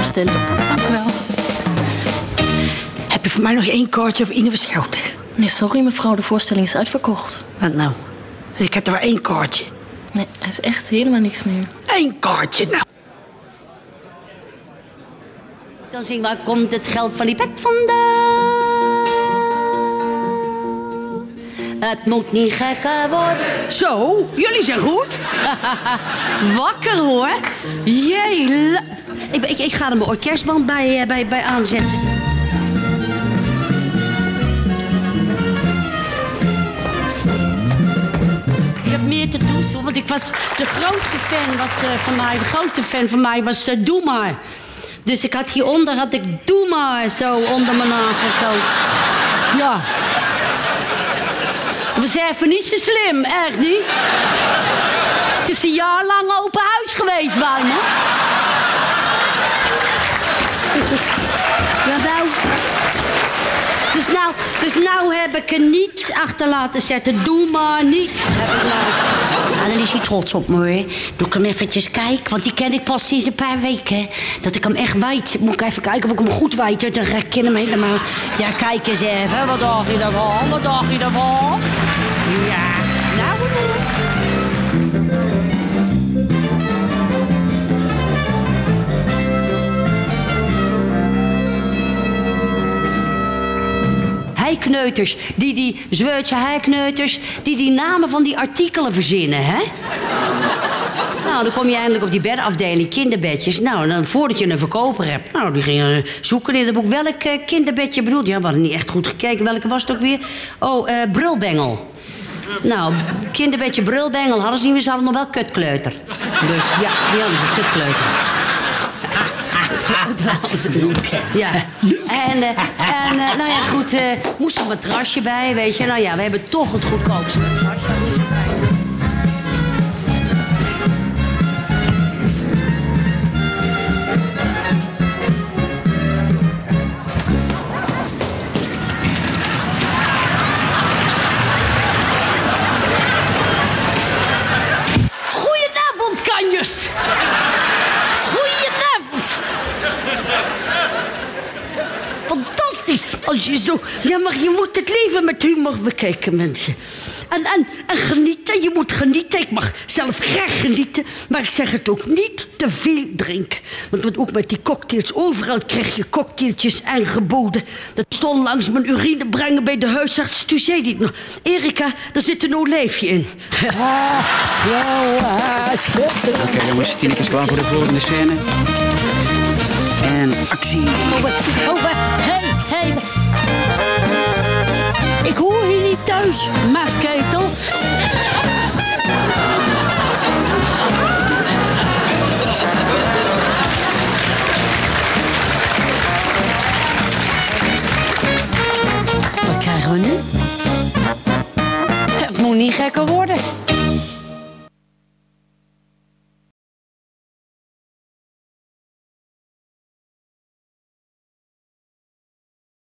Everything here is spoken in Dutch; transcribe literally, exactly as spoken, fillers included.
voorstelling. Dank u wel. Heb je voor mij nog één kaartje voor Ine Schouten? Nee, sorry mevrouw, de voorstelling is uitverkocht. Wat nou? Ik heb er maar één kaartje. Nee, er is echt helemaal niks meer. Eén kaartje nou. Dan zing waar komt het geld van die pet vandaan? Het moet niet gekker worden. Zo, jullie zijn goed. Wakker hoor. Jee. Ik, ik, ik ga er mijn orkestband bij, bij, bij aanzetten. Ik heb meer te doen, want ik was de grootste fan was, uh, van mij. De grootste fan van mij was uh, Doe Maar. Dus ik had hieronder had ik Doe Maar zo onder mijn navel zo. Ja. Dat was even niet zo slim, echt niet. Het is een jaar lang open huis geweest bij me. Ja, nou. Dus nou, dus nou heb ik er niets achter laten zetten. Doe maar niet. Heb ik nou. Ja, dan is hij trots op me, hoor. Doe ik hem eventjes kijken, want die ken ik pas sinds een paar weken. Dat ik hem echt weet. Moet ik even kijken of ik hem goed weet. Dan rek ik hem helemaal. Ja, kijk eens even. Wat dacht je daarvan? Wat dacht je daarvan? Ja, nou. Heikneuters, die die Zweedse heikneuters, die die namen van die artikelen verzinnen, hè? Nou, dan kom je eindelijk op die bedafdeling, kinderbedjes. Nou, dan voordat je een verkoper hebt. Nou, die gingen zoeken in het boek. Welk uh, kinderbedje bedoelt? Ja, we hadden niet echt goed gekeken. Welke was het ook weer? Oh, uh, brulbengel. Nou, kinderbedje brulbengel hadden ze niet meer. Ze hadden nog wel kutkleuter. Dus ja, die hadden ze, kutkleuter. Ja. En, uh, en uh, nou ja, goed, uh, moest er een matrasje bij, weet je. Nou ja, we hebben toch het goedkoopste matrasje. Goedenavond, kanjers. Fantastisch. Als je zo... Ja, maar je moet het leven met humor bekijken, mensen. En, en, en genieten. Je moet genieten. Ik mag zelf graag genieten. Maar ik zeg het ook, niet te veel drinken. Want ook met die cocktails, overal krijg je cocktailtjes aangeboden. Dat stond langs mijn urine brengen bij de huisarts. Toen zei hij nog, Erika, er zit een olijfje in. Oké, okay, jongens, Tineke is klaar voor de volgende scène. En actie. Oh, oh, hey, hey. Ik hoor hier niet thuis, mafketel. Wat krijgen we nu? Het moet niet gekker worden.